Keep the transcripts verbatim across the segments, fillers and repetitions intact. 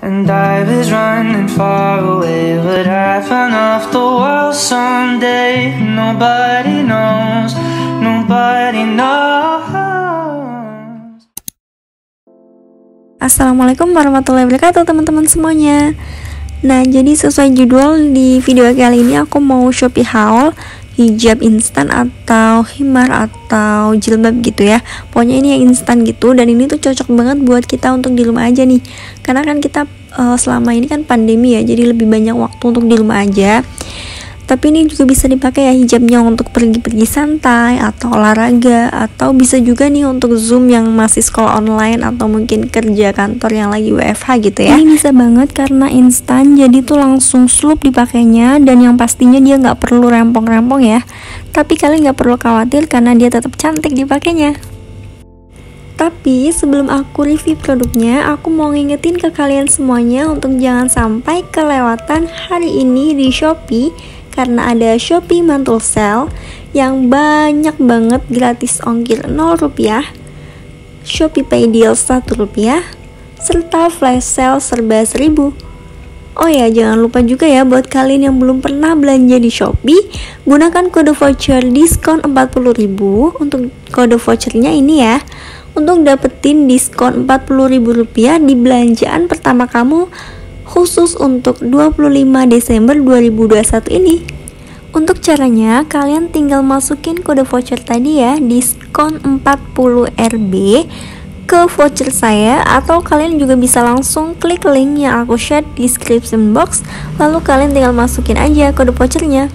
And I was running far away, but I found off the world someday. Nobody knows, nobody knows. Assalamualaikum warahmatullahi wabarakatuh teman-teman semuanya. Nah, jadi sesuai judul di video kali ini aku mau Shopee haul hijab instan atau himar atau jilbab gitu ya. Pokoknya ini yang instan gitu, dan ini tuh cocok banget buat kita untuk di rumah aja nih. Karena kan kita uh, selama ini kan pandemi ya, jadi lebih banyak waktu untuk di rumah aja. Tapi ini juga bisa dipakai ya hijabnya untuk pergi-pergi santai atau olahraga, atau bisa juga nih untuk Zoom yang masih sekolah online atau mungkin kerja kantor yang lagi W F H gitu ya. Ini bisa banget karena instan, jadi tuh langsung slup dipakainya, dan yang pastinya dia nggak perlu rempong-rempong ya. Tapi kalian nggak perlu khawatir karena dia tetap cantik dipakainya. Tapi sebelum aku review produknya, aku mau ngingetin ke kalian semuanya untuk jangan sampai kelewatan hari ini di Shopee, karena ada Shopee Mantul Sale yang banyak banget gratis ongkir nol rupiah, Shopee Pay Deal satu rupiah, serta flash sale serba seribu. Oh ya, jangan lupa juga ya buat kalian yang belum pernah belanja di Shopee, gunakan kode voucher diskon empat puluh ribu. Untuk kode vouchernya ini ya, untuk dapetin diskon empat puluh ribu rupiah di belanjaan pertama kamu, khusus untuk dua puluh lima Desember dua ribu dua puluh satu ini. Untuk caranya, kalian tinggal masukin kode voucher tadi ya, diskon empat puluh ribu ke voucher saya, atau kalian juga bisa langsung klik link yang aku share di description box, lalu kalian tinggal masukin aja kode vouchernya.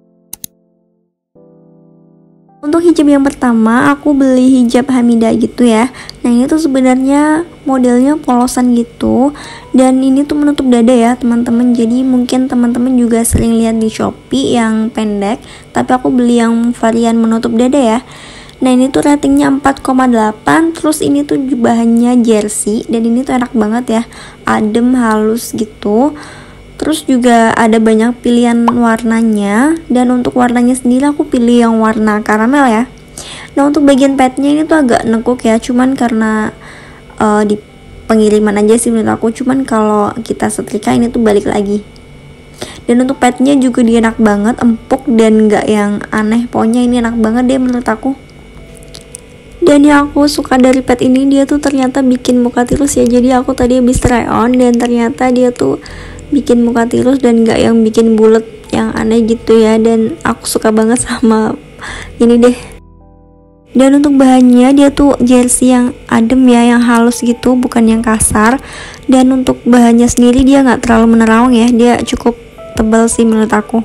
Untuk hijab yang pertama, aku beli hijab Hamidah gitu ya. Nah, ini tuh sebenarnya modelnya polosan gitu, dan ini tuh menutup dada ya teman-teman. Jadi mungkin teman-teman juga sering lihat di Shopee yang pendek, tapi aku beli yang varian menutup dada ya. Nah, ini tuh ratingnya empat koma delapan, terus ini tuh bahannya jersey, dan ini tuh enak banget ya, adem, halus gitu. Terus juga ada banyak pilihan warnanya, dan untuk warnanya sendiri aku pilih yang warna karamel ya. Nah, untuk bagian padnya ini tuh agak nekuk ya, cuman karena uh, di pengiriman aja sih menurut aku, cuman kalau kita setrika ini tuh balik lagi. Dan untuk padnya juga dia enak banget, empuk dan nggak yang aneh, pokoknya ini enak banget deh menurut aku. Dan yang aku suka dari pad ini, dia tuh ternyata bikin muka tirus ya. Jadi aku tadi habis try on, dan ternyata dia tuh bikin muka tirus dan gak yang bikin bulat yang aneh gitu ya. Dan aku suka banget sama ini deh. Dan untuk bahannya, dia tuh jersey yang adem ya, yang halus gitu, bukan yang kasar. Dan untuk bahannya sendiri dia gak terlalu menerawang ya, dia cukup tebal sih menurut aku.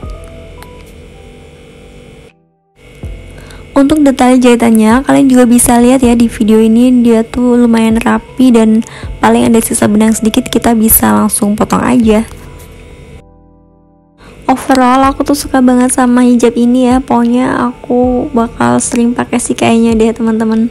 Untuk detail jahitannya, kalian juga bisa lihat ya di video ini, dia tuh lumayan rapi, dan paling ada sisa benang sedikit kita bisa langsung potong aja. Overall aku tuh suka banget sama hijab ini ya, pokoknya aku bakal sering pakai sih kayaknya deh teman-teman.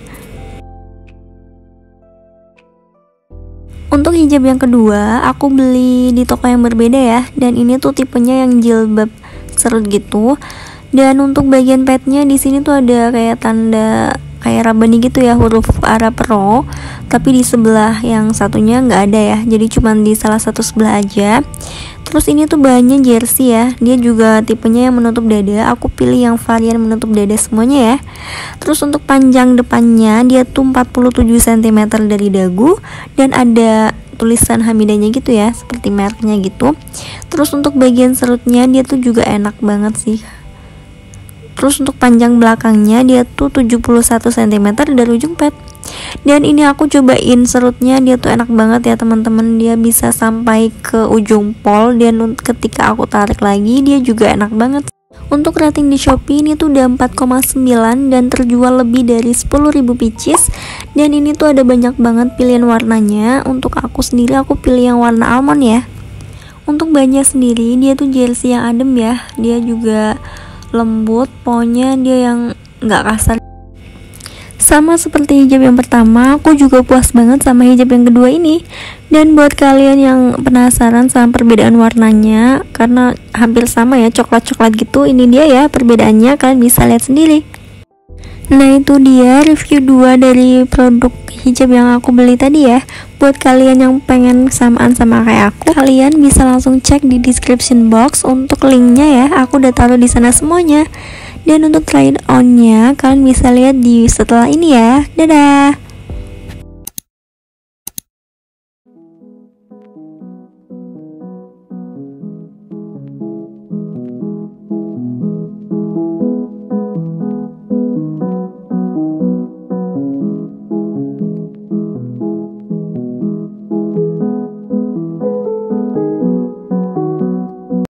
Untuk hijab yang kedua, aku beli di toko yang berbeda ya, dan ini tuh tipenya yang jilbab serut gitu. Dan untuk bagian padnya di sini tuh ada kayak tanda kayak rabani gitu ya, huruf Arab Ro, tapi di sebelah yang satunya nggak ada ya, jadi cuman di salah satu sebelah aja. Terus ini tuh bahannya jersey ya, dia juga tipenya yang menutup dada, aku pilih yang varian menutup dada semuanya ya. Terus untuk panjang depannya, dia tuh empat puluh tujuh sentimeter dari dagu, dan ada tulisan Hamidahnya gitu ya, seperti mereknya gitu. Terus untuk bagian serutnya, dia tuh juga enak banget sih. Terus untuk panjang belakangnya, dia tuh tujuh puluh satu sentimeter dari ujung pad. Dan ini aku cobain serutnya, dia tuh enak banget ya teman-teman, dia bisa sampai ke ujung pol, dan ketika aku tarik lagi dia juga enak banget. Untuk rating di Shopee ini tuh udah empat koma sembilan, dan terjual lebih dari sepuluh ribu pieces. Dan ini tuh ada banyak banget pilihan warnanya. Untuk aku sendiri aku pilih yang warna almond ya. Untuk bahannya sendiri, dia tuh jersey yang adem ya, dia juga lembut, pokoknya dia yang nggak kasar. Sama seperti hijab yang pertama, aku juga puas banget sama hijab yang kedua ini. Dan buat kalian yang penasaran sama perbedaan warnanya, karena hampir sama ya, coklat-coklat gitu, ini dia ya perbedaannya, kalian bisa lihat sendiri. Nah itu dia review dua dari produk hijab yang aku beli tadi ya. Buat kalian yang pengen samaan sama kayak aku, kalian bisa langsung cek di description box untuk linknya ya. Aku udah taruh di sana semuanya. Dan untuk try on-nya kalian bisa lihat di setelah ini ya. Dadah.